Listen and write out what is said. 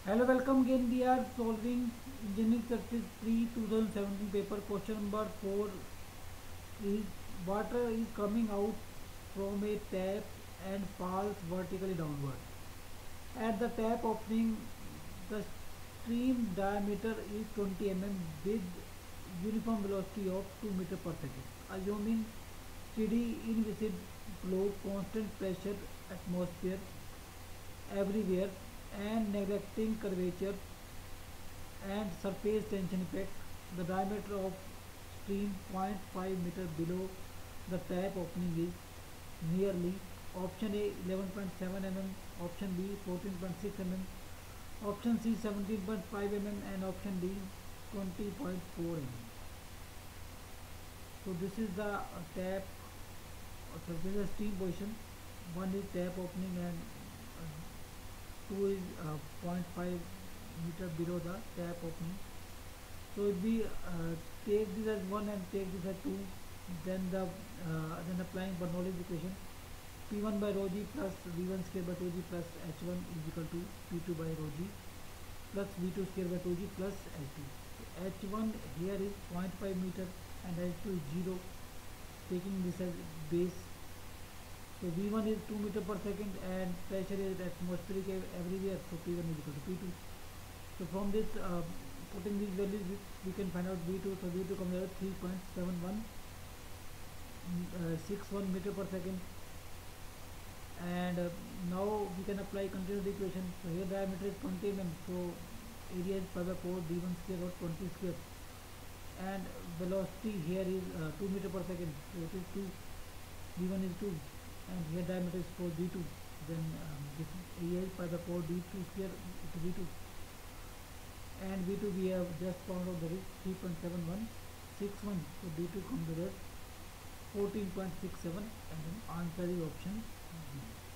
Hello, welcome again. We are solving engineering circuit 3 2017 paper. Question number 4 is water is coming out from a tap and falls vertically downward. At the tap opening, the stream diameter is 20 mm with uniform velocity of 2 meter per second. Assuming steady invisible flow, constant pressure, atmosphere everywhere, and neglecting curvature and surface tension effect, the diameter of stream 0.5 meter below the tap opening is nearly option A 11.7 mm, option B 14.6 mm, option C 17.5 mm, and option D 20.4 mm. So this is the tap, so this is the stream position. One is tap opening and 2 is zero point 0.5 meter below the tap opening. So if we take this as 1 and take this as 2, then applying Bernoulli's equation, P1 by rho g plus V1 square by 2g plus H1 is equal to P2 by rho g plus V2 square by 2g plus H2. So H1 here is 0.5 meter and H2 is 0, taking this as base. So V1 is 2 meter per second and pressure is atmospheric everywhere, so P1 is equal to P2. So from this, putting these values, we can find out V2. So V2 comes out 3.7161 meter per second. And now we can apply continue the equation. So here diameter is 20 mm, so area is pi by 4 d1 square or 20 square. And velocity here is 2 meter per second, so it is 2, v1 is 2, and here diameter is 4 d2. Then this area is pi by 4 d2 square to v2, and v2 we have just found out, that is 3.7161. So d2 comes to that 14.67, and then answer is option B.